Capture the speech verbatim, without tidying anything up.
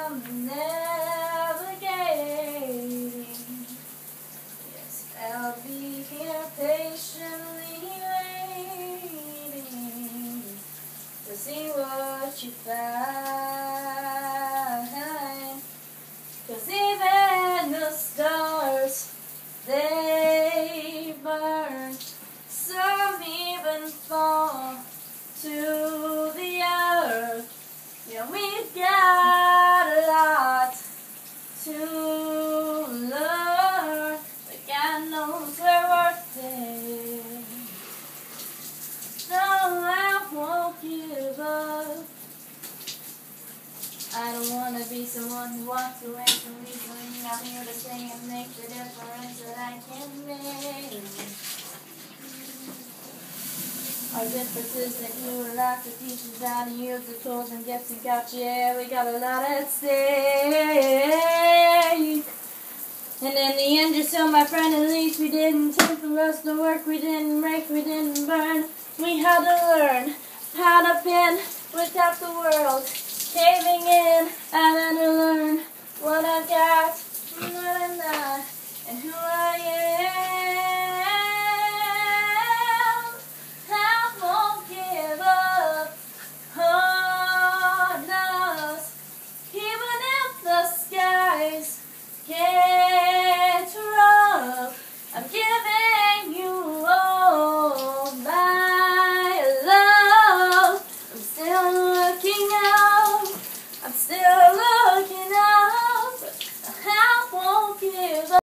am navigating. Yes, I'll be here patiently waiting to see what you find. 'Cause even the stars, they burn. Some even fall to the earth. Yeah, we've got a lot to learn, but God knows we're worth it. No, I won't give up. I don't want to be someone who walks away from easily. I'm here to stay and make the difference that I can make. Our differences that you would like to teach us how to use the tools and gifts and got you. Yeah, we got a lot at stake. And in the end, you're still my friend. At least we didn't take the rest of the work. We didn't break, we didn't burn. We had to learn how to bend without the world caving in. I had to learn what I got, what I'm not, and who I am. I won't give up on us, even if the